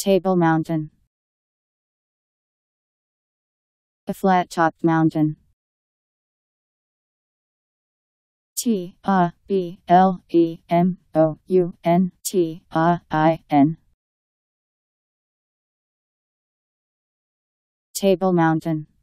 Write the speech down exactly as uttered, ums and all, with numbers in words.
Table mountain. A flat-topped mountain. T A B L E M O U N T A I N. Table mountain.